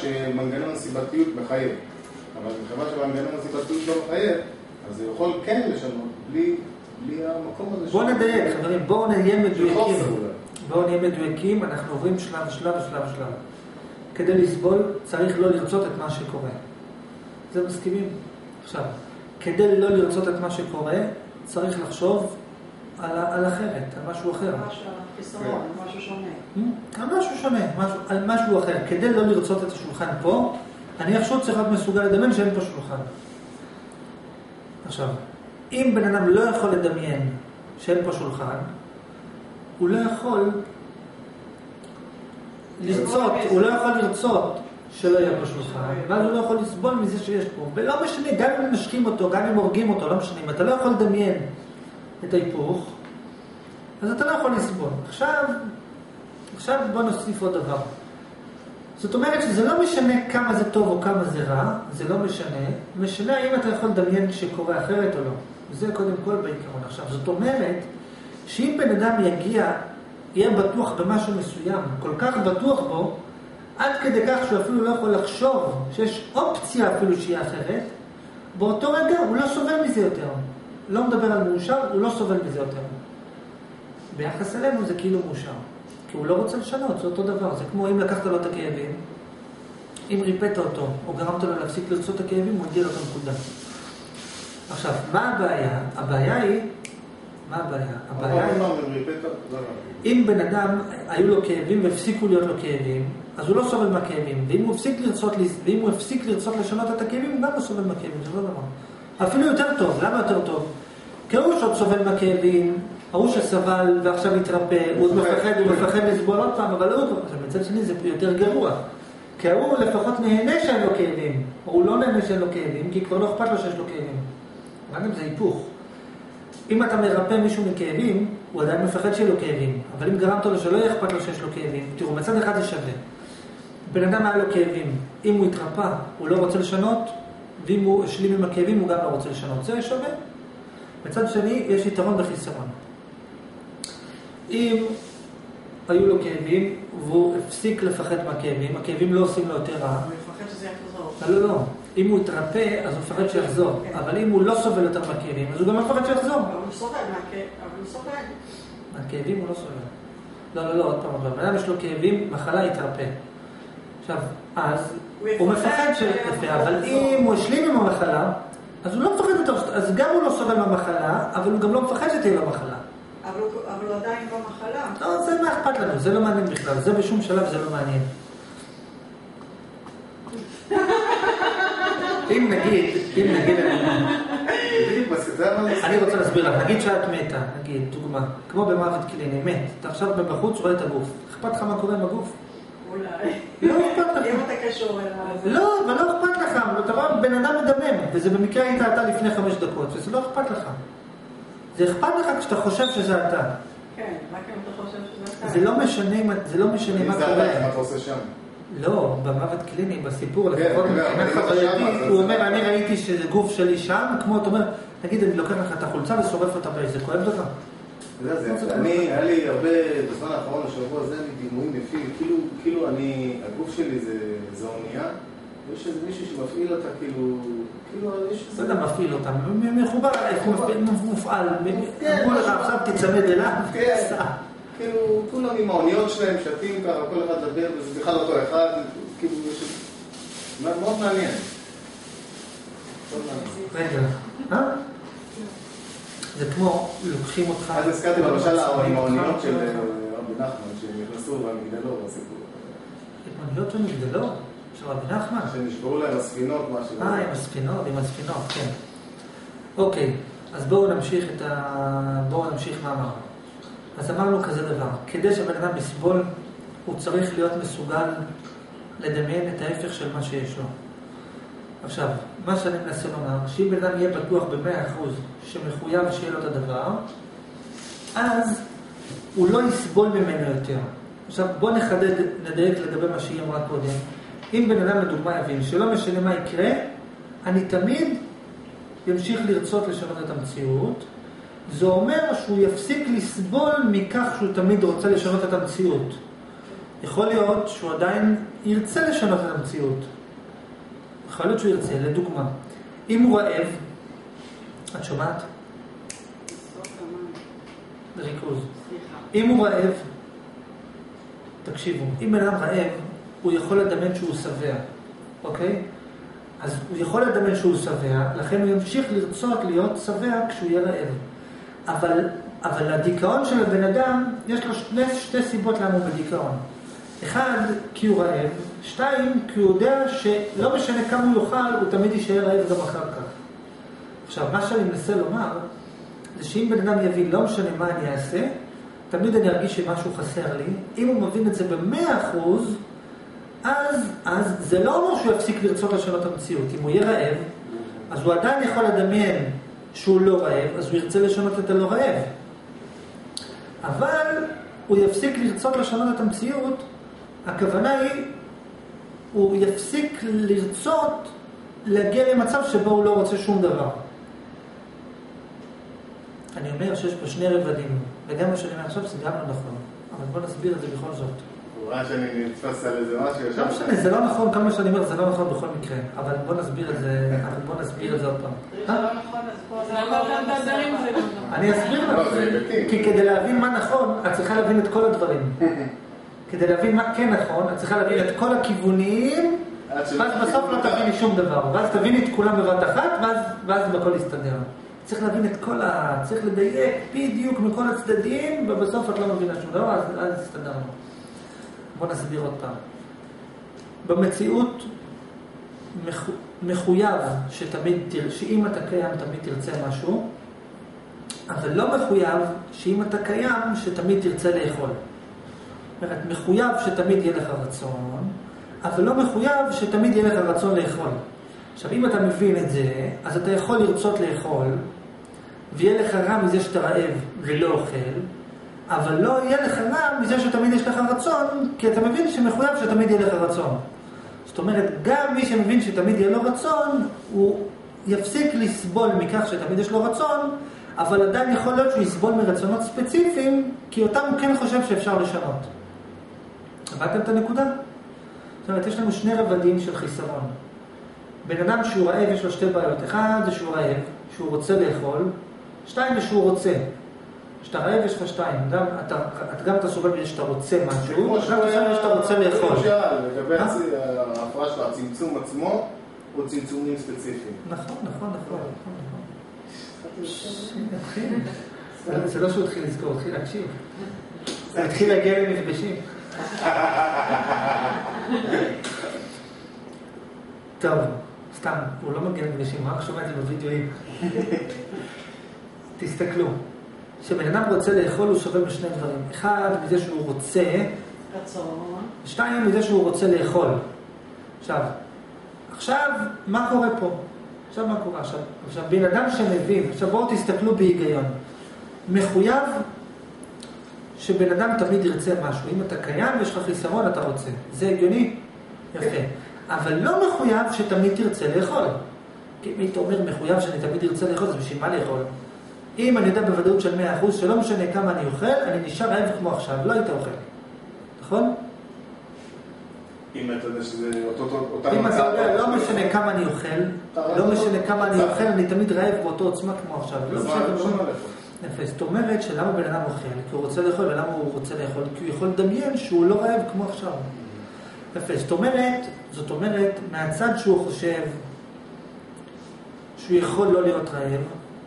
שמנגנון הסיבתיות מחייב. אבל מכיוון שמנגנון הסיבתיות לא מחייב, אז זה יכול כן לשנות בלי המקום הזה. בואו נדייק, חברים, בואו נהיה מדויקים. בואו נהיה מדויקים, אנחנו עוברים שלב. כדי לסבול צריך לא לרצות את מה שקורה. זה מסכימים? עכשיו, כדי לא לרצות את מה שקורה, צריך לחשוב על אחרת, על משהו אחר. משהו שונה. על משהו שונה, על משהו אחר. כדי לא לרצות את השולחן פה, אני עכשיו צריך להיות מסוגל לדמיין שאין פה שולחן. עכשיו, אם בן אדם לא יכול לדמיין שאין פה שולחן, הוא לא יכול לרצות שלא יהיה פה שולחן, ואז הוא לא יכול לסבול מזה שיש פה. ולא משנה, גם אם נשקים אותו, גם אם הורגים אותו, לא משנה. אם אתה לא יכול לדמיין את ההיפוך, אז אתה לא יכול לסבול. עכשיו בוא נוסיף עוד דבר. זאת אומרת שזה לא משנה כמה זה טוב או כמה זה רע, זה לא משנה. משנה האם אתה יכול לדמיין שקורה אחרת או לא. זה קודם כל בעיקרון. עכשיו, זאת אומרת שאם בן אדם יהיה בטוח במשהו מסוים, כל כך בטוח בו, עד כדי כך שהוא אפילו לא יכול לחשוב שיש אופציה אפילו שהיא אחרת, באותו רגע הוא לא סובל מזה יותר. לא מדבר על מאושר, הוא לא סובל מזה יותר. ביחס אלינו זה כאילו מאושר. כי הוא לא רוצה לשנות, זה אותו דבר. זה כמו אם לקחת לו את הכאבים, אם ריפאת אותו, או גרמת לו להפסיק לרצות את הכאבים, הוא מגיע לו את הנקודה. עכשיו, מה הבעיה? הבעיה היא, אם בן אדם היו לו כאבים והפסיקו להיות לו כאבים, אז הוא לא סובל מהכאבים. ואם הוא הפסיק לרצות לשנות את הכאבים, הוא גם לא סובל מהכאבים, זה לא דבר. אפילו יותר טוב. למה יותר טוב? כי הוא שעוד סובל מהכאבים, ההוא שסבל ועכשיו התרפא, הוא מפחד לסבול עוד פעם, אבל הוא, מצד שני זה יותר גרוע. כי הוא לפחות נהנה שאין לו כאבים, או הוא לא נהנה שאין לו כאבים, כי כבר לא אכפת לו שיש לו כאבים. מה גם זה היפוך. אם אתה מרפא מישהו מכאבים, הוא עדיין מפחד שיהיה לו כאבים. אבל אם גרמת לו שלא יהיה אכפת לו שיש לו כאבים, תראו, מצד אחד זה שווה. בן אדם היה לו כאבים. אם הוא התרפא, הוא לא רוצה לשנות, ואם הוא השלים עם הכאבים, הוא גם לא רוצה לשנות. זה שווה. מצד שני, יש יתרון וחיסרון. אם היו לו כאבים, והוא הפסיק לפחד מהכאבים, הכאבים לא עושים לו יותר רע. הוא מפחד שזה יחזור. לא. אם הוא יתרפא, אז הוא מפחד שיחזור. אבל אם הוא לא סובל יותר מהכאבים, אז הוא גם מפחד שיחזור. אבל הוא סובל. מהכאבים הוא לא סובל. לא, עוד פעם. בן אדם יש לו כאבים, מחלה יתרפא. עכשיו, אז הוא מפחד שיתרפא, אבל אם הוא השלים עם המחלה, אז הוא לא מפחד יותר, אז גם הוא לא סובל מהמחלה, אבל הוא גם לא מפחד שתהיה לו מחלה. אבל הוא עדיין במחלה. לא, זה מה אכפת לנו, זה לא מעניין בכלל, זה בשום שלב זה לא מעניין. אם נגיד, אני רוצה להסביר לך, נגיד שאת מתה, נגיד, דוגמה, כמו במוות קליני, מת, אתה עכשיו בחוץ רואה את הגוף, אכפת לך מה קורה עם הגוף? אולי. לא אכפת לך. אם אתה קשור אליו. לא, אבל לא אכפת לך, אתה רואה בן אדם מדמם, וזה במקרה היית אתה לפני 5 דקות, וזה לא אכפת לך. זה אכפת לך כשאתה חושב שזה אתה. כן, רק אם אתה חושב שזה אתה. זה לא משנה מה קורה. מה אתה עושה שם? לא, במוות קליני, בסיפור, לפחות מבחינת חווייתי, הוא אומר, אני ראיתי שזה גוף שלי שם, כמו, אתה אומר, תגיד, אני לוקח לך את החולצה ושורף אותה באש, זה כואב לך? היה לי הרבה, בזמן האחרון, השבוע הזה, אני דימויים יפים, כאילו הגוף שלי זה אונייה, ויש איזה מישהו שמפעיל אותה, כאילו יש איזה... לא יודע, מפעיל אותה, מחובר, מופעל, אמרו לך, עכשיו תצמד אליו, כאילו, כולם עם האוניות שלהם, שתים ככה, כל אחד לדבר, וזה בכלל אותו אחד, כאילו, מאוד מעניין. רגע, זה כמו, לוקחים אותך... אז הזכרתי למשל עם האוניות של רבי נחמן, שנכנסו במגדלו, בסיפור. האוניות של מגדלו? של רבי נחמן? שנשברו להם הספינות, משהו. עם הספינות, כן. אוקיי, אז בואו נמשיך מה אמרנו. אז אמרנו כזה דבר, כדי שבן אדם יסבול, הוא צריך להיות מסוגל לדמיין את ההפך של מה שיש לו. עכשיו, מה שאני מנסה לומר, שאם בן אדם יהיה בטוח ב100% שמחויב שיהיה לו את הדבר, אז הוא לא יסבול ממנו יותר. עכשיו, בוא נדייק לגבי מה שהיא אמרה קודם. אם בן אדם לדוגמה יבין שלא משנה מה יקרה, אני תמיד ימשיך לרצות לשנות את המציאות, זה אומר שהוא יפסיק לסבול מכך שהוא תמיד רוצה לשנות את המציאות. יכול להיות שהוא עדיין ירצה לשנות את המציאות. יכול להיות שהוא ירצה, לדוגמה. אם הוא רעב, את שומעת? ריכוז. אם הוא רעב, תקשיבו, אם בן אדם רעב, הוא יכול לדמיין שהוא שבע, אוקיי? אז הוא יכול לדמיין שהוא שבע, לכן הוא ימשיך לרצות להיות שבע כשהוא יהיה רעב. אבל הדיכאון של הבן אדם, יש לו שתי סיבות למה הוא בדיכאון. אחד, כי הוא רעב. שתיים, כי הוא יודע שלא משנה כמה הוא יאכל, הוא תמיד יישאר רעב גם אחר כך. עכשיו, מה שאני מנסה לומר, זה שאם בן אדם יבין, לא משנה מה אני אעשה, תמיד אני ארגיש שמשהו חסר לי. אם הוא מבין את זה ב100%, אז זה לא אומר שהוא יפסיק לרצות לשנות המציאות. אם הוא יהיה רעב, אז הוא עדיין יכול לדמיין שהוא לא רעב, אז הוא ירצה לשנות את הלא רעב. אבל הוא יפסיק לרצות לשנות את המציאות, הכוונה היא, הוא יפסיק לרצות להגיע למצב שבו הוא לא רוצה שום דבר. אני אומר שיש פה שני רבדים, וגם מה שאני אומר עכשיו זה גם לא נכון, אבל בוא נסביר את זה בכל זאת. הוא ראה שאני נתפס על איזה משהו. לא משנה, זה לא נכון, כמה שאני אומר זה לא נכון בכל מקרה, אבל בוא נסביר את זה, עוד פעם. זה לא נכון, אז פה זה לא נכון. אני אסביר לך, כי כדי להבין מה נכון, את צריכה להבין את כל הדברים. כדי להבין מה כן נכון, את צריכה להבין את כל הכיוונים, ואז בסוף לא תביני שום דבר, ואז תביני את כולם בבת אחת, ואז בכל יסתדר. צריך להבין את כל צריך לדייק בדיוק מכל הצדדים, ובסוף את לא מבינה שום דבר, אז יסתדרנו. בוא נסביר עוד פעם. במציאות מחויב שאם אתה קיים תמיד תרצה משהו, אבל לא מחויב שאם אתה קיים שתמיד תרצה לאכול. זאת אומרת, מחויב שתמיד יהיה לך רצון, אבל לא מחויב שתמיד יהיה לך רצון לאכול. עכשיו, אם אתה מבין את זה, אז אתה יכול לרצות לאכול, ויהיה לך רע מזה שאתה רעב ולא אוכל, אבל לא יהיה לך רע מזה שתמיד יש לך רצון, כי אתה מבין שמחויב שתמיד יהיה לך רצון. זאת אומרת, גם מי שמבין שתמיד יהיה לו רצון, הוא יפסיק לסבול מכך שתמיד יש לו רצון, אבל עדיין יכול להיות שהוא יסבול מרצונות ספציפיים, כי אותם הוא כן חושב שאפשר לשנות. הבאתם את הנקודה? זאת אומרת, יש לנו שני רבדים של חיסרון. בן אדם שהוא רעב יש לו שתי בעיות. אחד זה שהוא רעב, שהוא רוצה לאכול. שתיים זה שהוא רוצה. כשאתה רעב יש לך שתיים. גם אתה סובל בזה שאתה רוצה משהו, גם אתה סובל שאתה רוצה לאכול. לגבי ההפרעה של הצמצום עצמו, או צמצומים ספציפיים. נכון. זה לא שהוא התחיל לזכור, הוא התחיל להקשיב. הוא התחיל להגיע למפגשים. טוב, סתם, הוא לא מגיע למפגשים, רק שומע את זה בווידאוים. תסתכלו. כשבן אדם רוצה לאכול הוא סובל משני דברים. אחד, מזה שהוא רוצה. רצון. שתיים, מזה שהוא רוצה לאכול. עכשיו, מה קורה פה? עכשיו, בן אדם שמבין, עכשיו בואו תסתכלו בהיגיון. מחויב שבן אדם תמיד ירצה משהו. אם אתה קיים, יש לך חיסרון, אתה רוצה. זה הגיוני? יפה. אבל לא מחויב שתמיד תרצה לאכול. כי אם היית אומר מחויב שאני תמיד ארצה לאכול, זה בשביל מה לאכול? אם אני יודע בוודאות של 100% שלא משנה כמה אני אוכל, אני נשאר רעב כמו עכשיו, לא היית אוכל. נכון? אם אתה יודע שזה אותה אם אתה יודע, לא משנה כמה אני אוכל, אני תמיד רעב באותו עוצמה כמו עכשיו. יפה, זאת אומרת שלמה בן אדם אוכל? כי הוא רוצה לאכול, ולמה הוא רוצה לאכול? כי הוא יכול לדמיין שהוא לא רעב כמו עכשיו. יפה, זאת אומרת, מהצד שהוא חושב שהוא יכול לא להיות רעב,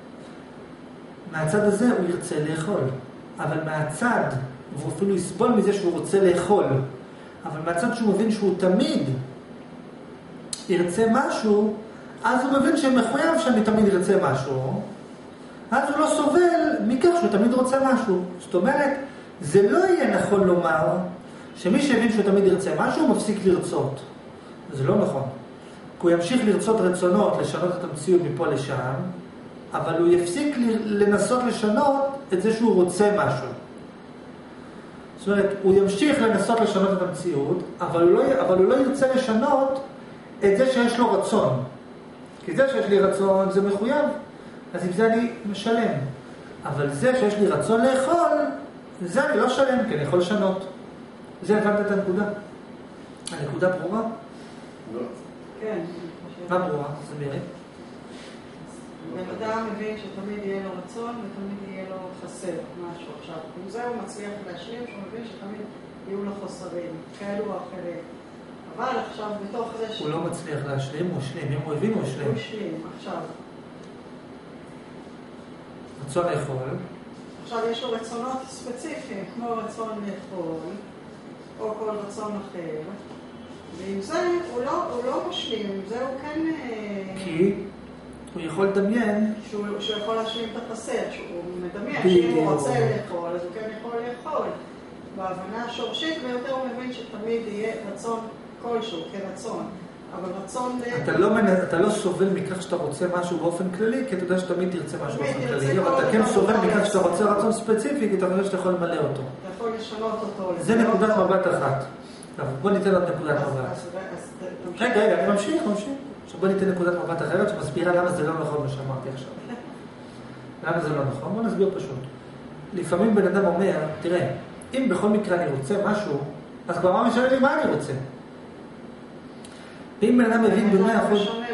מהצד הזה הוא ירצה לאכול. אבל מהצד, והוא אפילו יסבול מזה שהוא רוצה לאכול, אבל מהצד שהוא מבין שהוא תמיד ירצה משהו, אז הוא מבין שמחויב שאני תמיד ירצה משהו, אז הוא לא סובל מכך שהוא תמיד רוצה משהו. זאת אומרת, זה לא יהיה נכון לומר שמי שהבין שהוא תמיד ירצה משהו, הוא מפסיק לרצות. זה לא נכון. כי הוא ימשיך לרצות רצונות, לשנות את המציאות מפה לשם, אבל הוא יפסיק לנסות לשנות את זה שהוא רוצה משהו. זאת אומרת, הוא ימשיך לנסות לשנות את המציאות, אבל הוא לא ירצה לשנות את זה שיש לו רצון. כי זה שיש לי רצון זה מחויב, אז עם זה אני משלם. אבל זה שיש לי רצון לאכול, זה אני לא שלם, כי אני יכול לשנות. זה הבנת את הנקודה. הנקודה ברורה? לא. כן. מה ברורה? תסבירי. בן אדם מבין שתמיד יהיה לו רצון ותמיד יהיה לו חסר משהו. עכשיו, עם זה הוא מצליח להשלים, שהוא מבין שתמיד יהיו לו חוסרים, כאלו או אחרים. אבל עכשיו בתוך זה הוא לא מצליח להשלים, הוא השלים. אם הוא הבין, הוא השלים. הוא השלים, עכשיו. רצון לאכול. עכשיו יש לו רצונות ספציפיים, כמו רצון לאכול, או כל רצון אחר. ועם זה הוא לא משלים, עם זה הוא כן... כי הוא יכול לדמיין... שהוא יכול להשלים את החסר, שהוא מדמיין שאם הוא רוצה לאכול, אז הוא כן יכול לאכול. בהבנה השורשית ביותר הוא מבין שתמיד יהיה רצון כלשהו, כרצון. אבל רצון... אתה לא סובל מכך שאתה רוצה משהו באופן כללי, כי אתה יודע שתמיד תרצה משהו באופן כללי. אבל אתה כן סובל מכך שאתה רוצה רצון ספציפי, כי אתה חושב שאתה יכול למלא אותו. אתה יכול לשנות אותו. זה נקודת מבט אחת. בוא ניתן עוד נקודת מבט. רגע, אני ממשיך. עכשיו בוא ניתן נקודת מבט אחרת שמסבירה למה זה לא נכון מה שאמרתי עכשיו. למה זה לא נכון? בוא נסביר פשוט. לפעמים בן אדם אומר, תראה, אם בכל מקרה אני רוצה משהו, אז כבר מה משנה לי מה אני רוצה? ואם בן אדם מבין ב100%,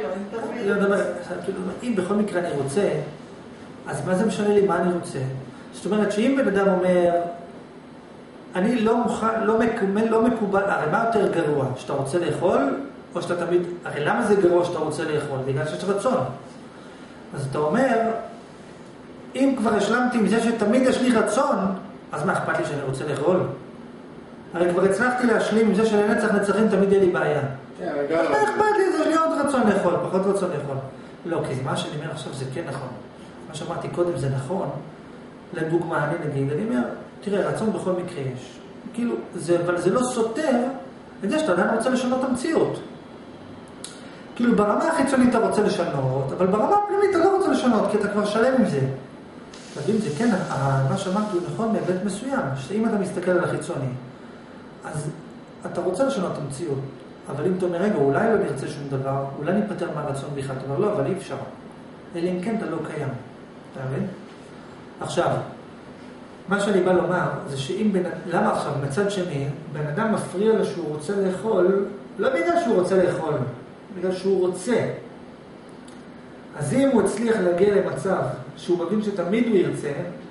אם בכל מקרה אני רוצה, אז מה זה משנה לי מה אני רוצה? זאת אומרת שאם בן אדם אומר, אני לא מוכן, לא מקובל, הרי מה יותר גרוע? שאתה רוצה לאכול, או שאתה תמיד, הרי למה זה גרוע שאתה רוצה לאכול? בגלל שיש רצון. אז אתה אומר, אם כבר השלמתי עם זה שתמיד יש לי רצון, אז מה אכפת לי שאני רוצה לאכול? הרי כבר הצלחתי להשלים עם זה שלנצח נצחים תמיד יהיה לי בעיה. אז מה אכפת לי? יש לי עוד רצון לאכול, פחות רצון לאכול. לא, כי מה שאני אומר עכשיו זה כן נכון. מה שאמרתי קודם זה נכון. לדוגמה, אני נגיד, אני אומר, תראה, רצון בכל מקרה יש. כאילו, אבל זה לא סותר את זה שאתה עדיין רוצה לשנות את המציאות. כאילו, ברמה החיצונית אתה רוצה לשנות, אבל ברמה הפנימית אתה לא רוצה לשנות, כי אתה כבר שלם עם זה. תבין, זה כן, מה שאמרתי הוא נכון מהיבט מסוים, שאם אתה מסתכל על החיצוני, אז אתה רוצה לשנות את המציאות. אבל אם אתה אומר, רגע, אולי לא נרצה שום דבר, אולי ניפטר מהרצון בכלל, אתה אומר, לא, אבל אי אפשר. אלא אם כן אתה לא קיים. אתה מבין? עכשיו, מה שאני בא לומר, זה שאם למה עכשיו, מצד שני, בן אדם מפריע לו שהוא רוצה לאכול, לא בגלל שהוא רוצה לאכול, בגלל שהוא רוצה. אז אם הוא הצליח להגיע למצב שהוא מבין שתמיד הוא ירצה,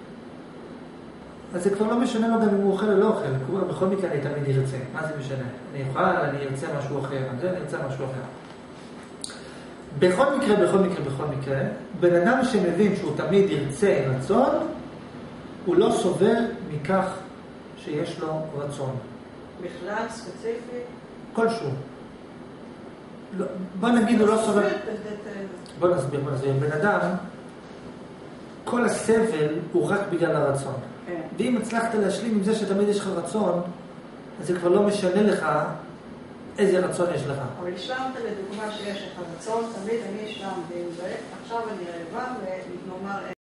אז זה כבר לא משנה לו גם אם הוא אוכל או לא אוכל. כלומר, בכל מקרה אני תמיד ירצה. מה זה משנה? אני אוכל, אני ארצה משהו אחר, אני ארצה משהו אחר. בכל מקרה, בן אדם שמבין שהוא תמיד ירצה רצון, הוא לא סובל מכך שיש לו רצון. בכלל, ספציפי? כלשהו. בוא נגיד, הוא לא סובל... בוא נסביר. בן אדם, כל הסבל הוא רק בגלל הרצון. ואם הצלחת להשלים עם זה שתמיד יש לך רצון, אז זה כבר לא משנה לך איזה רצון יש לך. אבל השלמת לדוגמה שיש לך רצון, תמיד אני השלמתי עם זה, עכשיו אני רעבה ונאמר